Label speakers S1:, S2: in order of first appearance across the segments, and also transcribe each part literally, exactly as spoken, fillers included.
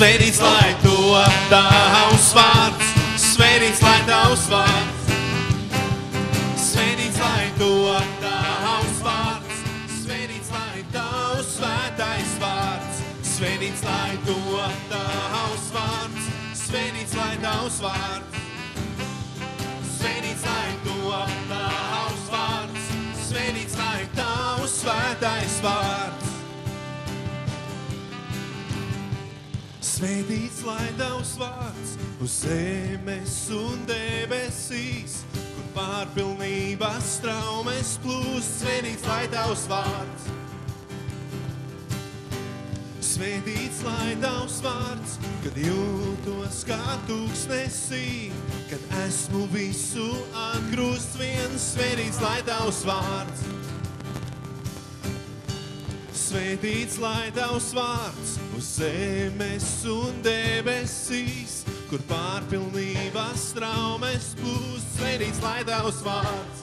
S1: Svētīts, lai top tavs vārds, svētīts, lai tavs vārds, svētīts, lai top tavs vārds, svētīts, lai tavs svētais vārds, svētīts, lai top tavs vārds, svētīts, lai tavs vārds, svētīts, lai top tavs vārds, svētīts, lai tavs svētais vārds. Svētīts, lai tavs vārds uz zemes un debesīs, kur pārpilnības traumes plūst. Svētīts, lai tavs vārds. Svētīts, lai tavs vārds, kad jūtos kā tūkstnesī, kad esmu visu atgrūsts viens. Svētīts, lai tavs vārds. Svētīts, lai tavs vārds uz zemes un debesīs, kur pārpilnības traumes plūst. Svētīts, lai tavs vārds.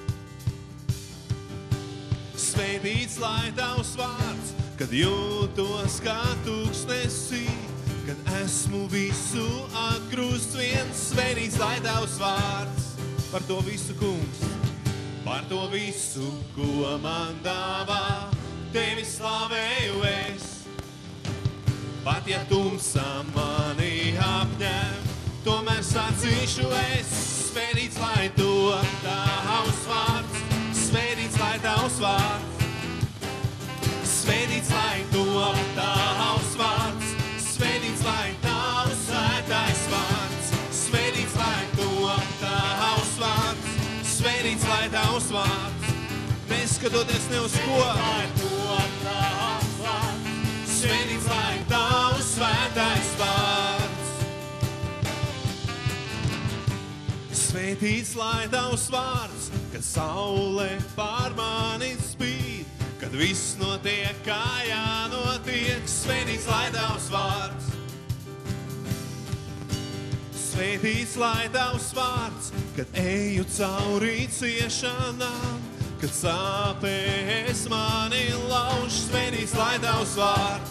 S1: Svētīts, lai tavs vārds, kad jūtos kā tūkstnesī, kad esmu visu atgrūsts viens. Svētīts, lai tavs vārds. Par to visu, kungs, par to visu, ko man dāvā, tevi slavēju es. Pat ja tumsa mani apņem, tomēr sacīšu es. Svētīts, lai top tavs vārds, svētīts, lai tavs vārds, svētīts, lai top tavs vārds, svētīts, lai tavs svētais vārds, svētīts, lai top tavs vārds, svētīts, lai tavs vārds. Neskatoties ne uz ko, svētīts, lai tavs svētais vārds. Svētīts, lai tavs vārds, kad saule pār mani spīd, kad viss notiek, kā jānotiek. Svētīts, lai tavs vārds. Svētīts, lai tavs vārds, kad eju cauri ciešanām, kad sāpēs mani lauž. Svētīts, lai tavs vārds.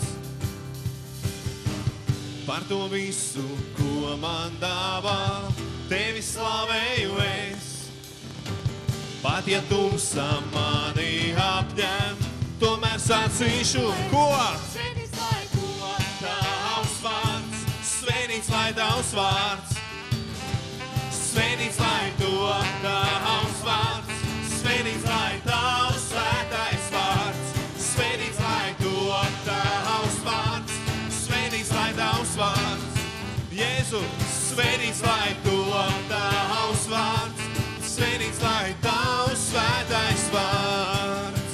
S1: Par to visu, ko man dāvā, tevi slavēju es. Pat ja tumsa mani apņem, tomēr sacīšu, ko? Svētīts, lai top tavs vārds, svētīts, lai tavs vārds, svētīts, lai top tavs vārds, svētīts, lai tavs svētais vārds, svētīts, lai top tavs vārds, svētīts, lai tavs vārds. Jēzu, svētīts, lai top tavs vārds, svētīts, lai tavs svētais vārds.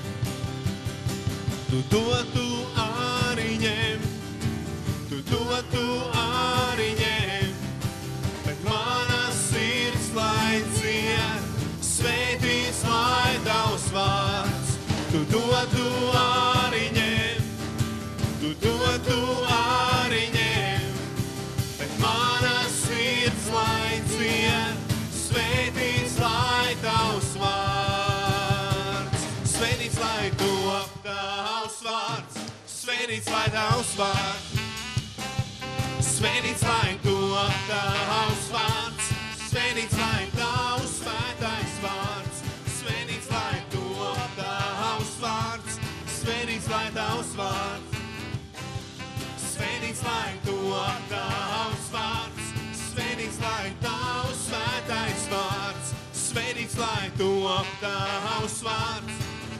S1: Tu to tu arī ņem, tu to tu arī ņem, bet mana sirds lai dzied. Svētīts, lai tavs vārds, tu to tu arī ņem, tu to tu arī ņem, bet mana sirds lai dzied. Svētīts, lai tavs vārds, svētīts, lai top tavs vārds, svētīts, lai tavs vārds, svētīts, lai top tavs vārds, svētīts, lai tavs svētais vārds, svētīts, lai top tavs vārds, svētīts, lai tavs vārds, svētīts, lai top tavs vārds, svētīts, lai tavs svētais vārds, svētīts, lai top tavs vārds,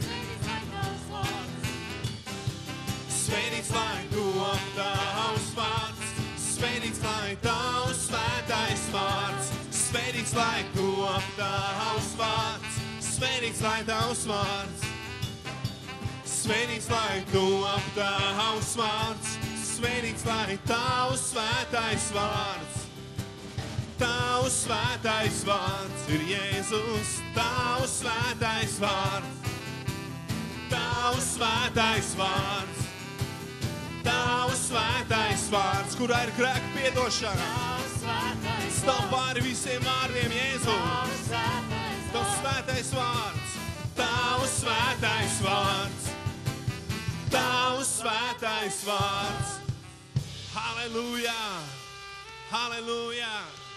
S1: svētīts, lai top tavs vārds, svētīts, lai tavs svētais vārds, svētīts, lai top tavs vārds, svētīts, lai tavs vārds, svētīts, lai top tavs vārds, svētīts, lai tavs svētais vārds. Tavs svētais vārds ir Jēzus, tavs svētais vārds, tavs svētais vārds, tavs svētais vārds, kurā ir grēka piedošana. Stāv pāri visiem vārdiem, Jēzus, tavs svētais vārds, tavs svētais vārds, tavs svētais vārds. Halleluja! Halleluja! Halleluja!